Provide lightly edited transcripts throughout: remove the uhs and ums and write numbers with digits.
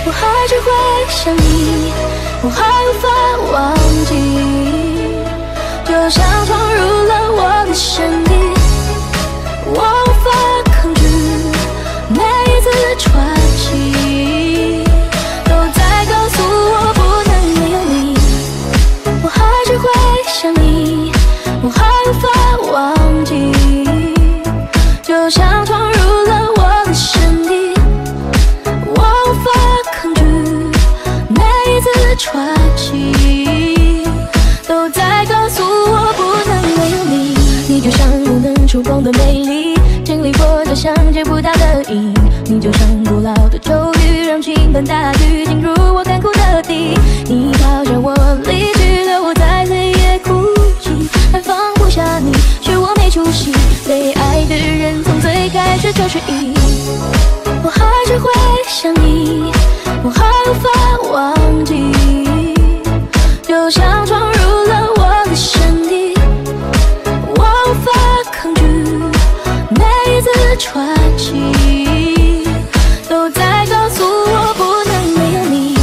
我还是会想你，我还无法忘记，就像闯入了我的身体，我无法抗拒，每一次喘息都在告诉我不能没有你。我还是会想你，我还无法忘记，就像闯入了我的身体，我无法抗拒，每一次喘息都在告诉我不能没有你。你就像不能触碰的美丽，经历过这像接不到的影，你就像古老的咒语，让倾盆大雨进入我干枯的地。你好像我离去了，我在黑夜哭泣，还放不下你，是我没出息。被爱的人从最开始就是一，我还是会想你，我还无法忘记，就像闯入了我的身体，我无法抗拒，每一次喘息都在告诉我不能没有你。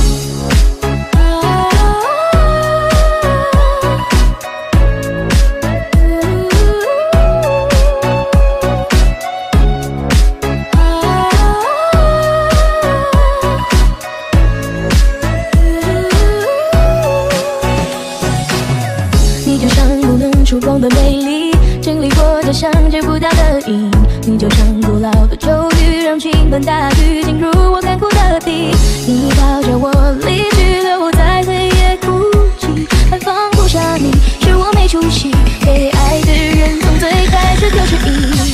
你就像不能触碰的美丽，经历过这像接不到的影，你就像古老的咒语，让倾盆大雨进入我干枯的地。你好像我离去了，我在黑夜哭泣，还放不下你，是我没出息。被爱的人从最开始就是一，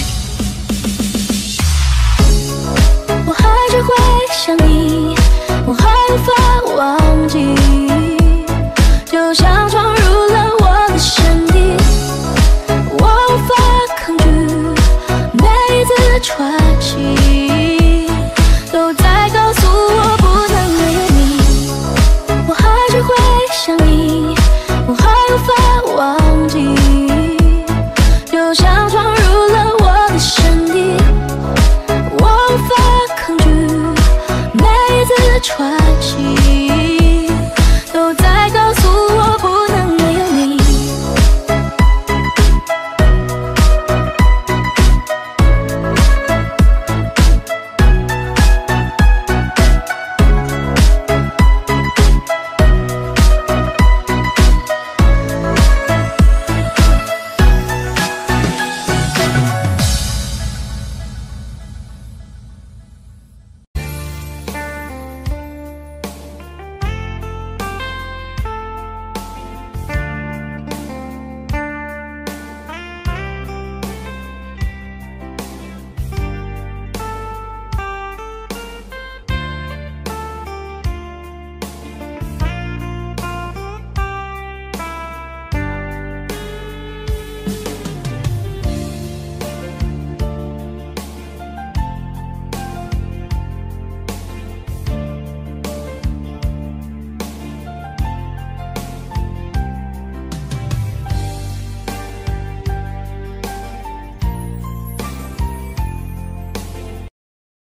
我还是会想你，我还无法忘记，就像闯入了我的身体，我无法抗拒，每一次喘